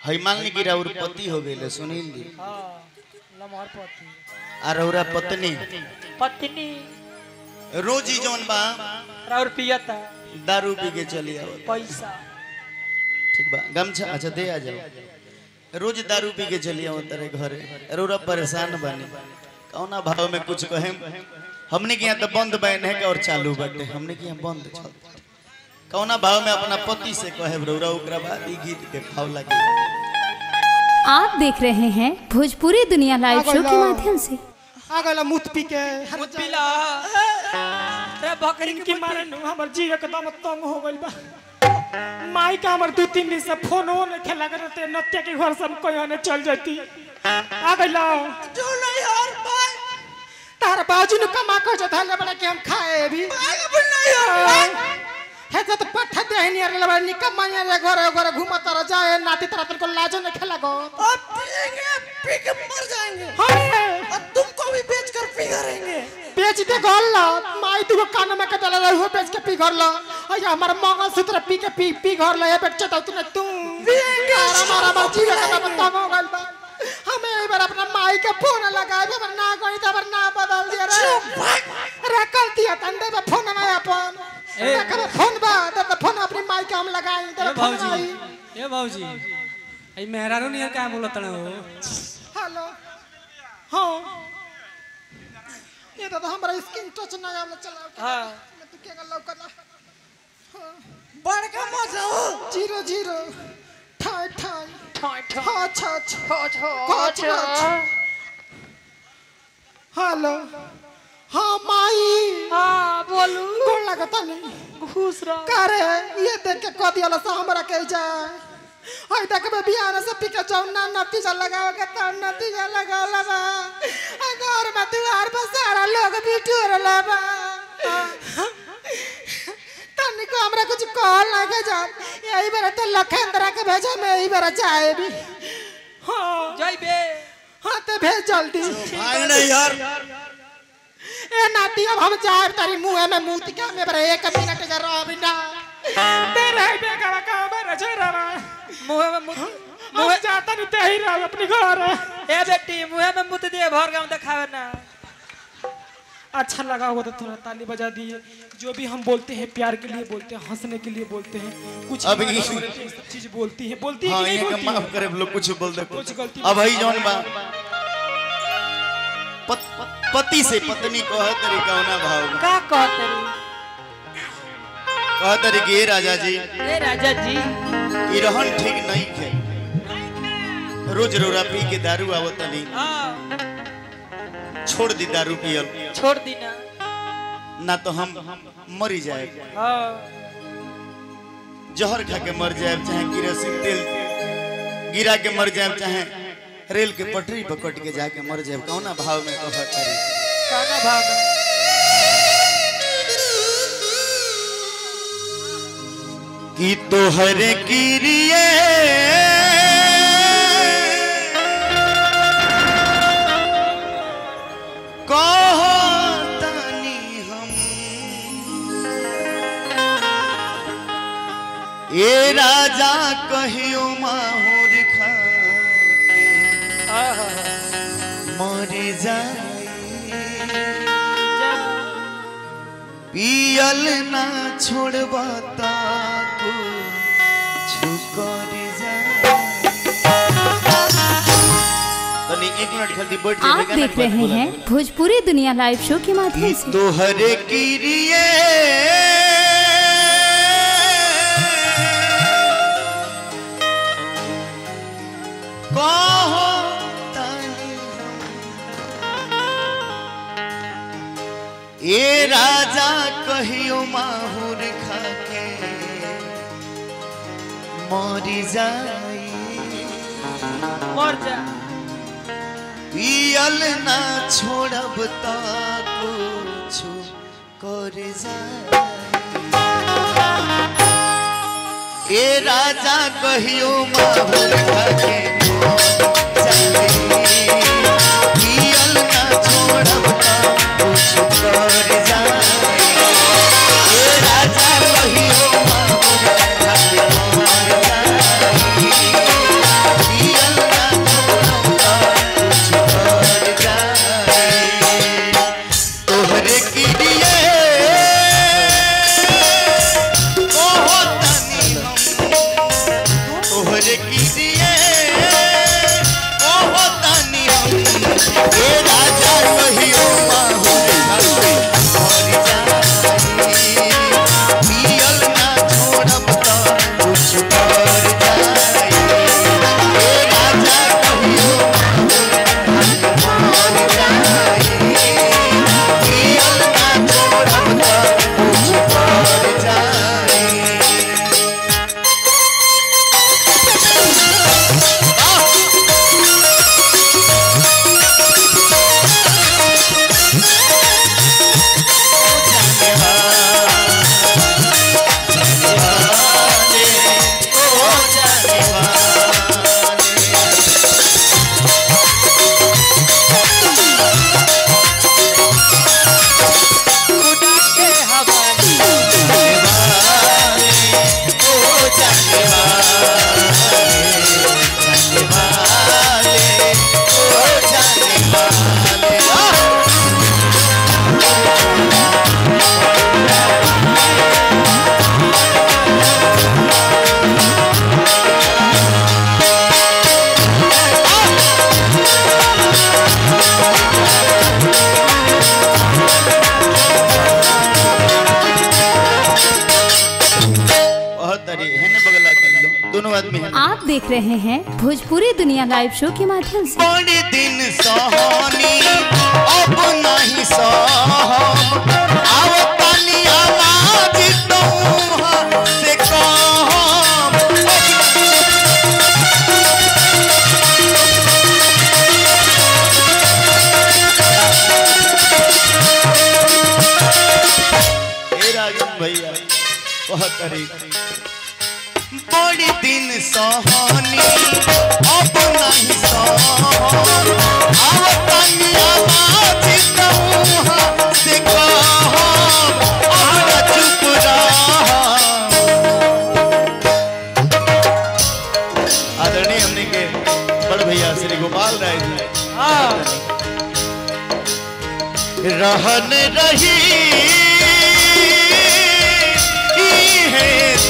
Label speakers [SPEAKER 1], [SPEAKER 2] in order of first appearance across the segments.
[SPEAKER 1] हई मांगनी की राउर पति हो गए सुनील जी।
[SPEAKER 2] हां लमहर पति
[SPEAKER 1] और पत्नी
[SPEAKER 2] पत्नी
[SPEAKER 1] रोज ही जौन बा
[SPEAKER 2] राउर पियता
[SPEAKER 1] दारू पी के चली आवत
[SPEAKER 2] पैसा
[SPEAKER 1] ठीक बा गमछा अच्छा दे आ जाओ रोज दारू पी के चली आवत तेरे घरे रोरा परेशान बानी कौना भाव में कुछ कहे हमने के यहाँ तो बंद बैन है और चालू बटे हमने के यहाँ बंद चल कौना भाव में अपना पति से कहे रोरा ओकरा बाद ई गीत के भाव लगे।
[SPEAKER 3] आप देख रहे हैं भोजपुरी दुनिया लाइव शो के माध्यम से।
[SPEAKER 4] आ गला मुत पी के
[SPEAKER 2] मुत पिला रे बकरी की मारे हमर जीव एकदम तंग हो गइल बा। माई का हमर 2-3 दिन से फोनो न खेला करते नत्या के घर से कोई ने चल जाती आ गइला
[SPEAKER 4] जो नहीं यार भाई तार बाजू ने कमा कर जो थाले बड़ा के हम खाए अभी नहीं यार है तो पट्ठा दे नहीं यार लबा निकम मानिया रे घर घर घुमा तर जाए नाती तरह को लाजो नहीं खेला गो अब पिएंगे पी के मर जाएंगे हां और तुमको भी बेच कर पिघरेंगे बेच दे गोल ला माई तू कान में के डाला हो बेच के पिघर ला और हमारा मंगलसूत्र पी के पिघर ला ये बेच तो तूने तुम पिएंगे हमारा जीव का बता हो गल बा हमें एक बार अपना माई के फोन लगाए पर ना कोई तो पर ना बदल दिया रे रखल दिया तंदे पे फोन में अपन रखल फोन बा तो फोन अपनी माई के हम लगाई तो
[SPEAKER 2] ए भौजी ए मेहरारू नियर का बोलत न हो
[SPEAKER 4] हेलो हां ये तो हमारा स्किन टच ना आवे चला हां तू के गल लौकला बड़का मजा हो 0-0 ठाई ठाई हेलो हाँ माई
[SPEAKER 2] हां बोलू
[SPEAKER 4] कौन लगता नहीं
[SPEAKER 2] घुस रहा
[SPEAKER 4] करे ये देख के कह दिया सा हमरा कह जाए हई देख बे बियान से पी के जाऊ ना नतीजा लगाओ के त नतीजा लगाओ लबा घर में द्वार पर सारा लोग बिटोर लबा तनिको हमरा कुछ कॉल लगे जा यही बार तो लखेंद्रा के भेजा मैं यही बार जाए भी हां
[SPEAKER 2] जाइबे
[SPEAKER 4] हां तो भेज जल्दी
[SPEAKER 1] भाई नहीं यार
[SPEAKER 4] ए नाती अब हम जाए तारी मुंह में मूत के में पर 1 मिनट जा रहा बिना तेरे बेगा का मेरे छोरा
[SPEAKER 2] मुंह में मुत
[SPEAKER 4] मुंह जाता नहीं ते ही रह अपनी घर
[SPEAKER 2] ए बेटी मुंह में मुत दिए भर गांव दिखावे ना
[SPEAKER 4] अच्छा लगा होगा तो थोड़ा ताली बजा दिए जो भी हम बोलते हैं प्यार के लिए बोलते हैं हंसने के लिए बोलते हैं कुछ
[SPEAKER 1] अब ये
[SPEAKER 4] सब चीज बोलती है
[SPEAKER 1] हाँ,
[SPEAKER 4] कि नहीं बोलती
[SPEAKER 1] माफ करे लोग कुछ बोल दे
[SPEAKER 4] कुछ गलती
[SPEAKER 1] अब भाई जौन बा पति से पत्नी कह तरी कौना भाव में
[SPEAKER 2] का कहते रे
[SPEAKER 1] कह तरी के राजा जी
[SPEAKER 2] ए राजा जी
[SPEAKER 1] ई रहन ठीक नहीं खे रोज रोरा पी के दारू आवतनी
[SPEAKER 2] हां
[SPEAKER 1] छोड़ दी दारू पियल
[SPEAKER 2] छोड़ दी
[SPEAKER 1] ना तो हम मरी जाए
[SPEAKER 2] हां
[SPEAKER 1] जहर खा के मर जाए चाहे किरोसिन तेल गिरा के मर जाए चाहे रेल के पटरी पर कट के जाके मर जाए कौना भाव में कह करी
[SPEAKER 2] काना भाव में
[SPEAKER 1] कि तोहरे किरिए कहतानी हम ए राजा कहियो माहुर खा मर जाए पियल ना छोड़बा ताको छुकर जाए तनी 1 मिनट खाली बैठ
[SPEAKER 3] आप देख रहे हैं भोजपुरी दुनिया लाइव शो के माध्यम से।
[SPEAKER 1] तोहरे किरिए कहो ए राजा कहियो माहुर खाके मरी जाई
[SPEAKER 2] मर जा
[SPEAKER 1] पियल ना छोड़ब ता कुछ कर जाई ए राजा कहियो माहुर खाके पियल ना छोड़ब ता कुछ कर जाई ए राजा कहियो माहुर खाके मर जाई तोहरे किसिए ओ होतानी हम ए राजा कहियो माहुर खातिर मर जाई पियल ना छोड़ब त कुछ कर जाई ए राजा कहियो माहुर खातिर मर जाई पियल ना छोड़ब त कुछ कर जाई।
[SPEAKER 3] आप देख रहे हैं भोजपुरी दुनिया लाइव शो के माध्यम से।
[SPEAKER 1] बड़े दिन सहानी अब नहीं सहम आओ पानी आवाज तुम से कहम ए राजन भैया बहुत करी बड़ी दिन सहानी अब नहीं सहम आओ पानी आवाज तुम से कहम अब चुप रहा। आदरणीय हमने के बड़ भैया श्री गोपाल राय जी रहन रही है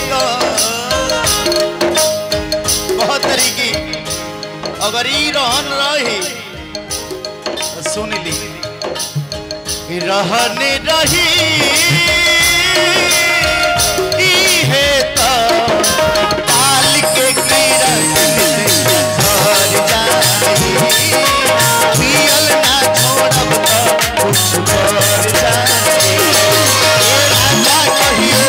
[SPEAKER 1] बहुत तरीकी अगर ई रहन रही सुन ली रहन रही ई है ताल के किरण से झर जाई पियल ना छोड़ब त कुछ कर जाई राजा कहियो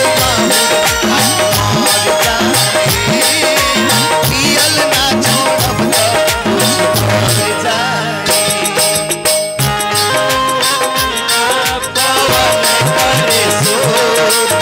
[SPEAKER 1] मर जाई पियल ना छोड़ब त कुछ कर जाई पवन करे सो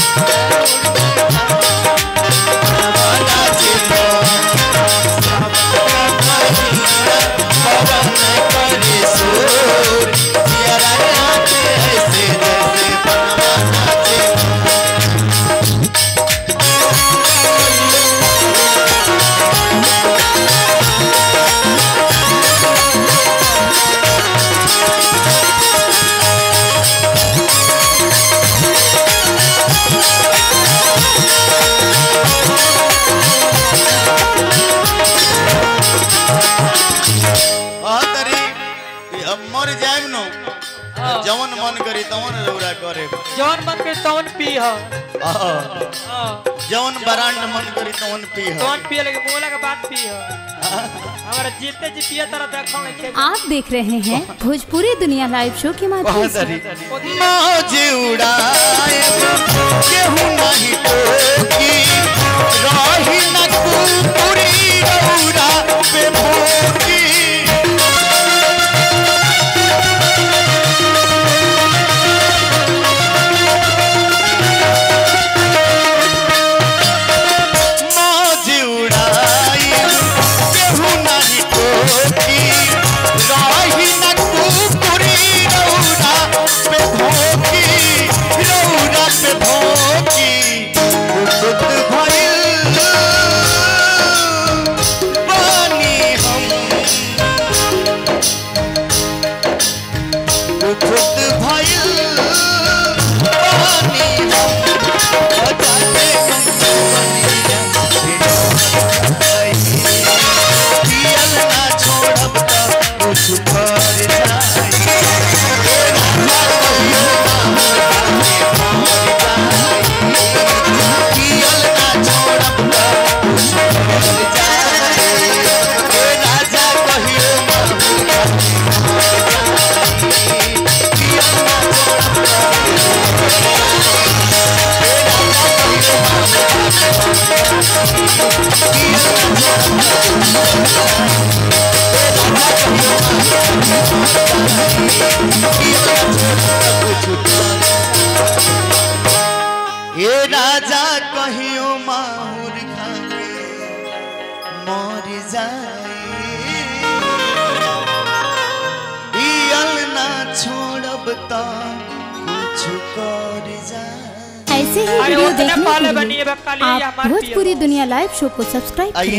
[SPEAKER 1] मर जाए नो जवन मन करी तवन रौरा करे
[SPEAKER 2] जवन मन के तवन पी ह
[SPEAKER 1] जवन बरांड मन करी तवन पी ह
[SPEAKER 2] तवन पिए लगे बोला के बात पी ह हमारा जीते जी पिए तरह देखो नहीं।
[SPEAKER 3] आप देख रहे हैं भोजपुरी दुनिया लाइव शो के माध्यम से।
[SPEAKER 1] मौज उड़ाए केहू नहीं टोकी रही न कुपुरी रौरा पे भोगी ये राजा कहियो माहुर खाके मर जाए पियल ना छोड़ब तो कुछ कर जाए।
[SPEAKER 3] ऐसे ही
[SPEAKER 2] अरे
[SPEAKER 3] वीडियो
[SPEAKER 2] उतने
[SPEAKER 3] देखने
[SPEAKER 2] पाले
[SPEAKER 3] के
[SPEAKER 2] बनिए
[SPEAKER 3] लिए
[SPEAKER 2] बकाली
[SPEAKER 3] आप भोजपुरी दुनिया लाइव शो को सब्सक्राइब करें।